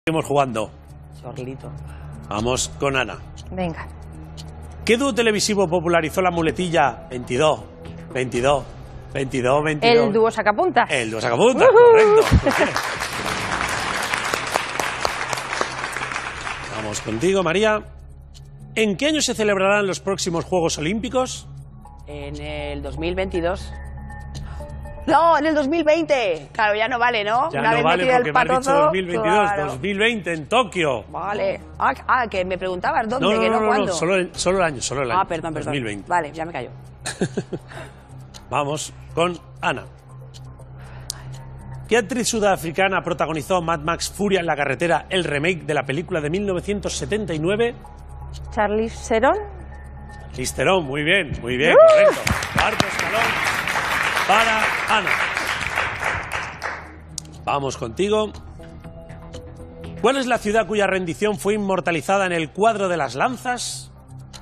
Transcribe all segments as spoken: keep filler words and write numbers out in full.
Seguimos jugando. Chorlito. Vamos con Ana. Venga. ¿Qué dúo televisivo popularizó la muletilla veintidós, veintidós, veintidós, veintidós? El dúo sacapuntas. El dúo sacapuntas, uh-huh. Correcto. Vamos contigo, María. ¿En qué año se celebrarán los próximos Juegos Olímpicos? En el dos mil veintidós. No, en el dos mil veinte. Claro, ya no vale, ¿no? Ya Una no vez vale metido porque el me has dicho patozo, dos mil veintidós, claro. dos mil veinte en Tokio. Vale. Ah, ah, que me preguntabas dónde, No, no, que no, no, no, cuándo. no, solo, el, solo el año, solo el año. Ah, perdón, perdón. dos mil veinte. Vale, ya me callo. Vamos con Ana. ¿Qué actriz sudafricana protagonizó Mad Max Furia en la carretera, el remake de la película de mil novecientos setenta y nueve? Charlize Theron. Charlize Theron, muy bien, muy bien, ¡Uh! correcto. Cuarto escalón para Ana. Vamos contigo. ¿Cuál es la ciudad cuya rendición fue inmortalizada en el cuadro de las lanzas?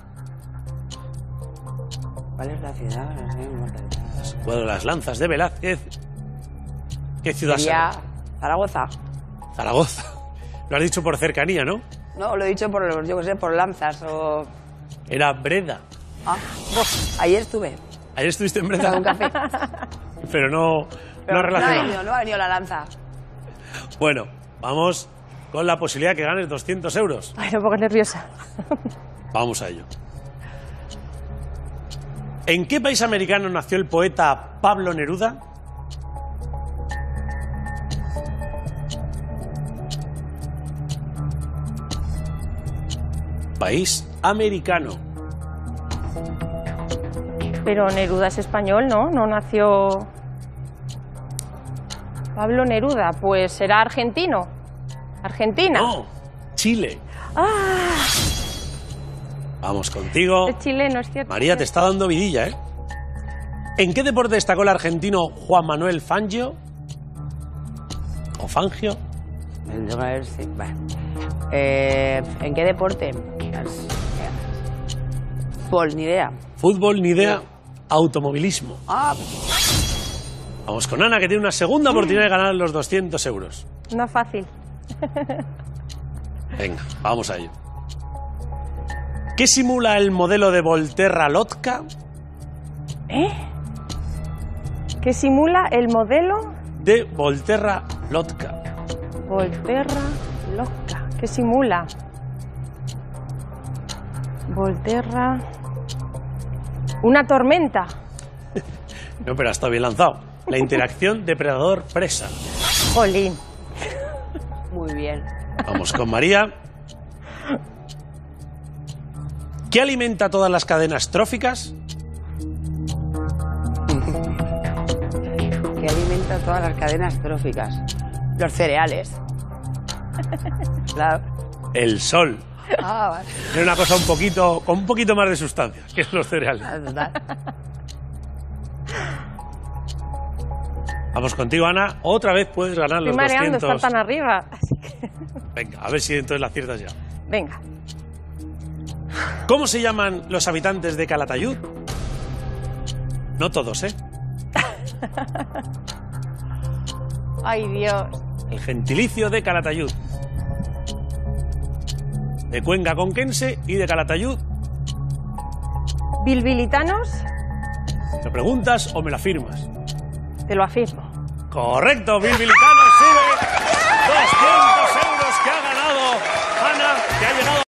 ¿Cuál es la ciudad? No sé, inmortalizada. El cuadro de las lanzas de Velázquez. ¿Qué ciudad Sería será? Zaragoza. Zaragoza. Lo has dicho por cercanía, ¿no? No, lo he dicho por, yo qué sé, por lanzas o... Era Breda. Ah, vos, ayer estuve. Ayer estuviste en Con Breda. un café. Pero no, Pero no no ha relacionado. venido, no ha venido la lanza. Bueno, vamos con la posibilidad de que ganes doscientos euros. Ay, un poco nerviosa. Vamos a ello. ¿En qué país americano nació el poeta Pablo Neruda? País americano. Pero Neruda es español, ¿no? No nació... Pablo Neruda, pues será argentino. ¿Argentina? No, Chile. ¡Ah! Vamos contigo. Es chileno, es cierto. María, te está dando vidilla, ¿eh? ¿En qué deporte destacó el argentino Juan Manuel Fangio? ¿O Fangio? A ver si... Bueno. Eh, ¿En qué deporte? Fútbol, ni idea. Fútbol, ni idea. Automovilismo. Ah, Vamos con Ana, que tiene una segunda oportunidad de ganar los doscientos euros. No fácil. Venga, vamos a ello. ¿Qué simula el modelo de Volterra-Lotka? ¿Eh? ¿Qué simula el modelo? De Volterra-Lotka. Volterra loca. ¿Qué simula? Volterra... Una tormenta. No, pero ha estado bien lanzado. La interacción depredador-presa. Jolín. muy bien. Vamos con María. ¿Qué alimenta todas las cadenas tróficas? Que alimenta todas las cadenas tróficas. Los cereales. Claro. El sol. Ah, vale. Es una cosa un poquito, con un poquito más de sustancia, que es los cereales. Ah, total. Vamos contigo, Ana. Otra vez puedes ganar los Estoy mareando, está doscientos. tan arriba. Así que... Venga, a ver si entonces la aciertas ya. Venga. ¿Cómo se llaman los habitantes de Calatayud? No todos, ¿eh? Ay, Dios. El gentilicio de Calatayud. De Cuenca Conquense y de Calatayud. ¿Bilbilitanos? ¿Me preguntas o me la firmas? Te lo afirmo. Correcto, Bilbilitanos sube doscientos euros que ha ganado Ana, que ha llegado